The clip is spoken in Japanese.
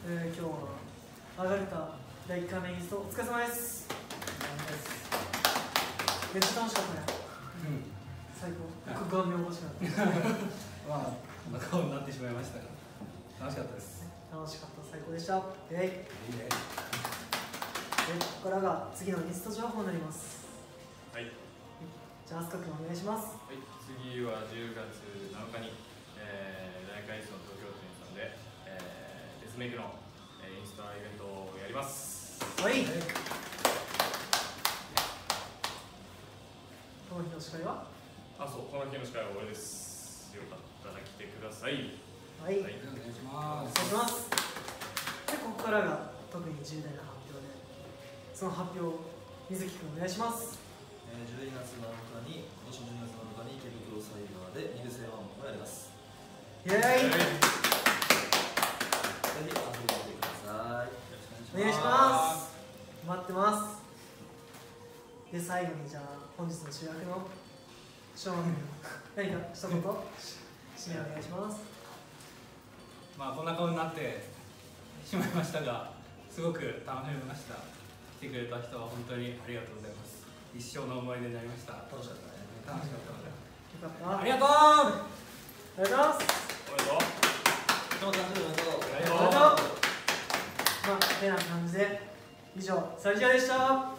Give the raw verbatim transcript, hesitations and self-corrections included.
えー、今日は上がれただいいっかいめインストお疲れ様です。めっちゃ楽しかったね。うん、最高。僕が見欲しかった。 まあこんな顔になってしまいましたが楽しかったです。 楽しかった、最高でした。えい。いいね。で、ここからが次のインスト情報になります。 はい。 じゃあ、アスカ君お願いします。 はい、次はじゅうがつなのかに、えー、大会室の東京店さんで、えー、デスメイクの、えー、インスタイベントをやります。 はい。この日の司会は？ あ、そう、この日の司会は俺です。よかったら来てください。 はい。はい、 お願いします。 お願いします。で、ここからが特に重大な発表で、その発表、水木君お願いします。 じゅうにがつなのかに、今年のじゅうにがつなのかに池袋サイバーでミルセイワンをやります。 イエーイ。ぜひ遊びに来てください。 お願いします。待ってます。で、最後にじゃあ本日の主役のショーン君何か一言締めお願いします。 まあこんな顔になってしまいましたが、すごく楽しみました。来てくれた人は本当にありがとうございます。一生の思い出になりました。 楽しかったね。 楽しかったので。 よかった。 ありがとう。 ありがとうございます。 おめでとう。 今日誕生日おめでとう。 ありがとう。まあ、てな感じで以上、サルジャでした。